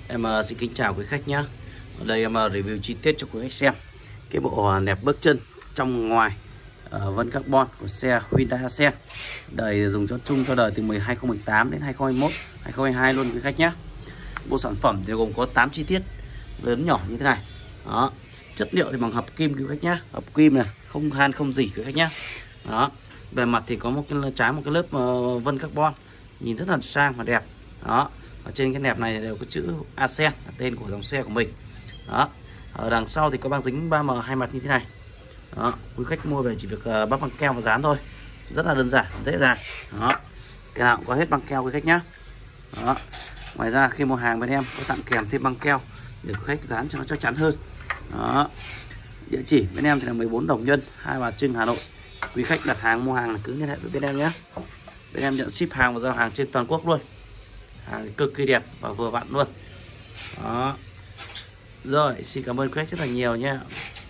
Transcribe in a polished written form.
Em xin kính chào quý khách nhé. Ở đây em review chi tiết cho quý khách xem cái bộ nẹp bước chân trong ngoài vân carbon của xe Hyundai Accent. Đời dùng cho chung cho đời từ 2018 đến 2021, 2022 luôn quý khách nhé. Bộ sản phẩm thì gồm có 8 chi tiết lớn nhỏ như thế này. Đó. Chất liệu thì bằng hợp kim quý khách nhé, hợp kim này, không han không gì quý khách nhé. Đó. Bề mặt thì có một cái lớp vân carbon nhìn rất là sang và đẹp. Đó. Ở trên cái nẹp này đều có chữ Accent, tên của dòng xe của mình. Đó. Ở đằng sau thì có băng dính 3M hai mặt như thế này. Đó. Quý khách mua về chỉ việc bắp băng keo và dán thôi, rất là đơn giản, dễ dàng. Đó. Cái nào cũng có hết băng keo quý khách nhé. Đó. Ngoài ra khi mua hàng bên em có tặng kèm thêm băng keo để quý khách dán cho nó chắc chắn hơn. Đó. Địa chỉ bên em thì là 14 Đồng Nhân, Hai Bà Trưng, Hà Nội. Quý khách đặt hàng mua hàng là cứ liên hệ với bên em nhé. Bên em nhận ship hàng và giao hàng trên toàn quốc luôn. Hàng cực kỳ đẹp và vừa vặn luôn. Đó. Rồi, xin cảm ơn quý khách rất là nhiều nhé.